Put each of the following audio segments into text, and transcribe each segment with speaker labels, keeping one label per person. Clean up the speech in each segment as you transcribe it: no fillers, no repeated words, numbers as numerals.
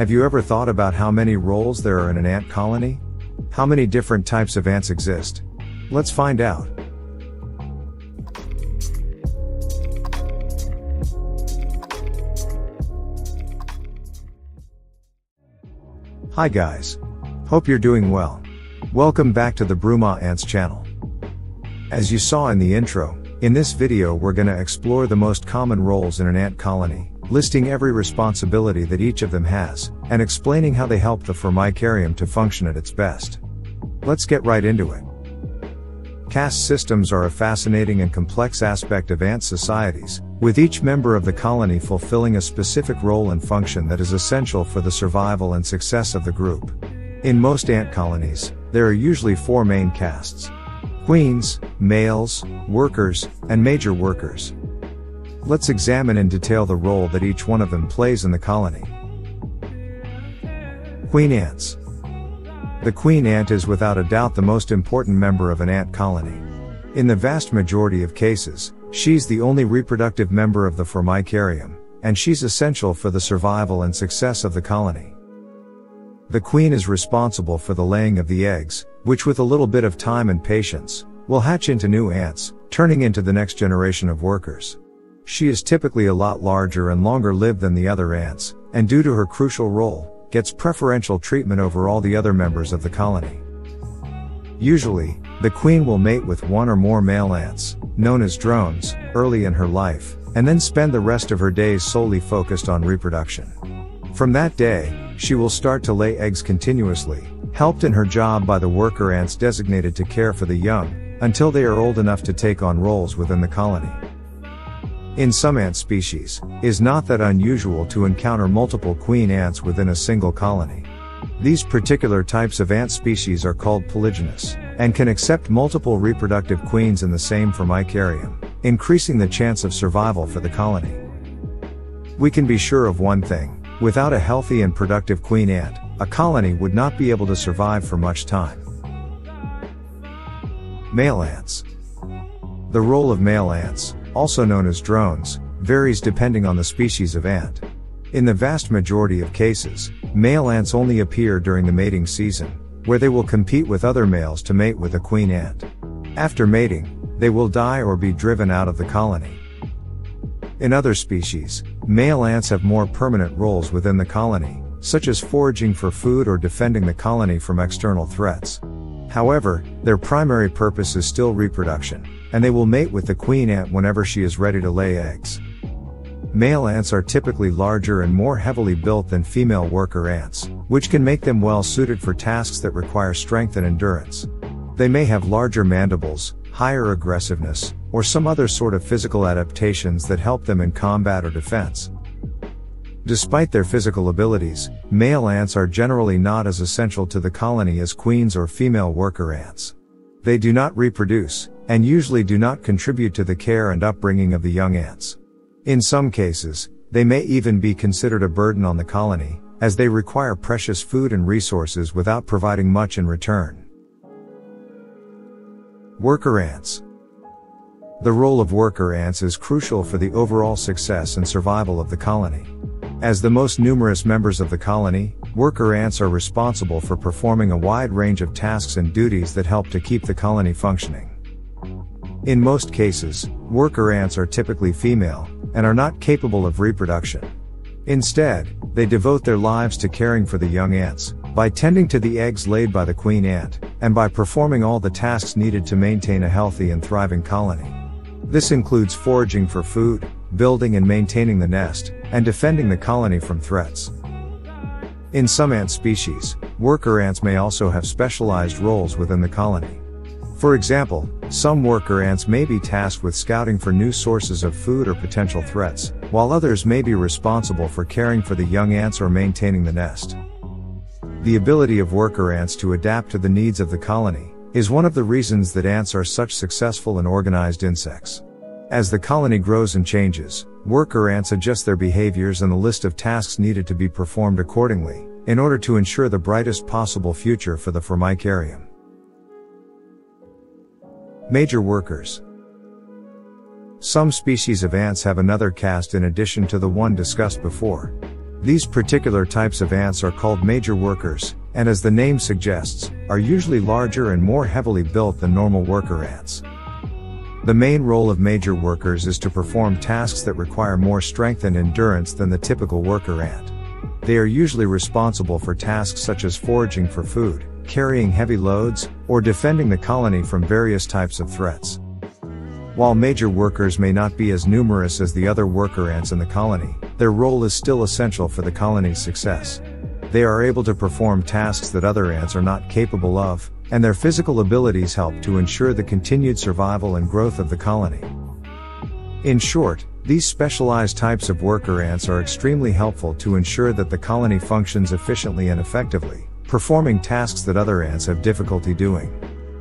Speaker 1: Have you ever thought about how many roles there are in an ant colony? How many different types of ants exist? Let's find out. Hi guys. Hope you're doing well. Welcome back to the Bruma Ants channel. As you saw in the intro, in this video we're gonna explore the most common roles in an ant colony, listing every responsibility that each of them has, and explaining how they help the Formicarium to function at its best. Let's get right into it. Caste systems are a fascinating and complex aspect of ant societies, with each member of the colony fulfilling a specific role and function that is essential for the survival and success of the group. In most ant colonies, there are usually four main castes: queens, males, workers, and major workers. Let's examine in detail the role that each one of them plays in the colony. Queen ants. The queen ant is without a doubt the most important member of an ant colony. In the vast majority of cases, she's the only reproductive member of the Formicarium, and she's essential for the survival and success of the colony. The queen is responsible for the laying of the eggs, which with a little bit of time and patience, will hatch into new ants, turning into the next generation of workers. She is typically a lot larger and longer lived than the other ants, and due to her crucial role, gets preferential treatment over all the other members of the colony. Usually, the queen will mate with one or more male ants, known as drones, early in her life, and then spend the rest of her days solely focused on reproduction. From that day, she will start to lay eggs continuously, helped in her job by the worker ants designated to care for the young, until they are old enough to take on roles within the colony. In some ant species, it is not that unusual to encounter multiple queen ants within a single colony. These particular types of ant species are called polygynous, and can accept multiple reproductive queens in the same Formicarium, increasing the chance of survival for the colony. We can be sure of one thing: without a healthy and productive queen ant, a colony would not be able to survive for much time. Male ants. The role of male ants, also known as drones, varies depending on the species of ant. In the vast majority of cases, male ants only appear during the mating season, where they will compete with other males to mate with a queen ant. After mating, they will die or be driven out of the colony. In other species, male ants have more permanent roles within the colony, such as foraging for food or defending the colony from external threats. However, their primary purpose is still reproduction, and they will mate with the queen ant whenever she is ready to lay eggs. Male ants are typically larger and more heavily built than female worker ants, which can make them well suited for tasks that require strength and endurance. They may have larger mandibles, higher aggressiveness, or some other sort of physical adaptations that help them in combat or defense. Despite their physical abilities, male ants are generally not as essential to the colony as queens or female worker ants. They do not reproduce, and usually do not contribute to the care and upbringing of the young ants. In some cases, they may even be considered a burden on the colony, as they require precious food and resources without providing much in return. Worker ants. The role of worker ants is crucial for the overall success and survival of the colony. As the most numerous members of the colony, worker ants are responsible for performing a wide range of tasks and duties that help to keep the colony functioning. In most cases, worker ants are typically female, and are not capable of reproduction. Instead, they devote their lives to caring for the young ants, by tending to the eggs laid by the queen ant, and by performing all the tasks needed to maintain a healthy and thriving colony. This includes foraging for food, building and maintaining the nest, and defending the colony from threats. In some ant species, worker ants may also have specialized roles within the colony. For example, some worker ants may be tasked with scouting for new sources of food or potential threats, while others may be responsible for caring for the young ants or maintaining the nest. The ability of worker ants to adapt to the needs of the colony is one of the reasons that ants are such successful and organized insects. As the colony grows and changes, worker ants adjust their behaviors and the list of tasks needed to be performed accordingly, in order to ensure the brightest possible future for the Formicarium. Major workers. Some species of ants have another caste in addition to the one discussed before. These particular types of ants are called major workers, and as the name suggests, are usually larger and more heavily built than normal worker ants. The main role of major workers is to perform tasks that require more strength and endurance than the typical worker ant. They are usually responsible for tasks such as foraging for food, carrying heavy loads, or defending the colony from various types of threats. While major workers may not be as numerous as the other worker ants in the colony, their role is still essential for the colony's success. They are able to perform tasks that other ants are not capable of, and their physical abilities help to ensure the continued survival and growth of the colony. In short, these specialized types of worker ants are extremely helpful to ensure that the colony functions efficiently and effectively, performing tasks that other ants have difficulty doing.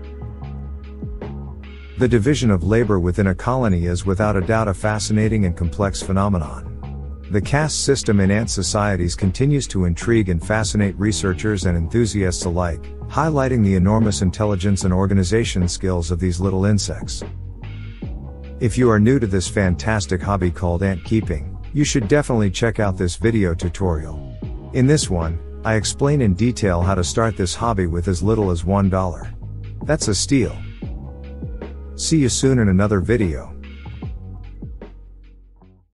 Speaker 1: The division of labor within a colony is without a doubt a fascinating and complex phenomenon. The caste system in ant societies continues to intrigue and fascinate researchers and enthusiasts alike, highlighting the enormous intelligence and organization skills of these little insects. If you are new to this fantastic hobby called ant keeping, you should definitely check out this video tutorial. In this one, I explain in detail how to start this hobby with as little as $1. That's a steal. See you soon in another video.